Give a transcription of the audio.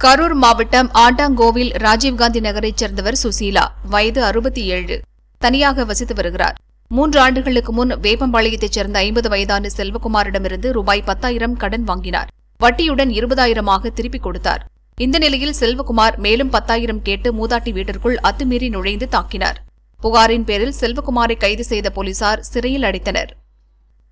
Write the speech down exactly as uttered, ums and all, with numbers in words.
கரூர் மாவட்டம் ஆண்டாங்கோவில் ராஜீவ்காந்தி நகரைச் சேர்ந்தவர் சுசீலா. வயது அறுபத்தி ஏழு. தனியாக வசித்து வருகிறார். மூன்று ஆண்டுகளுக்கு முன் வேப்பம்பாளையத்தைச் சேர்ந்த ஐம்பது வயதான செல்வகுமாரிடமிருந்து ரூபாய் பத்தாயிரம் கடன் வாங்கினார். வட்டியுடன் இருபதாயிரமாக திருப்பிக் கொடுத்தார். இந்த நிலையில் செல்வகுமார் மேலும் பத்தாயிரம் கேட்டு மூதாட்டி வீட்டிற்குள் அத்துமீறி நுழைந்து தாக்கினார். புகாரின் பேரில் செல்வகுமாரை கைது செய்த போலீசார் சிறையில் அடைத்தனர்.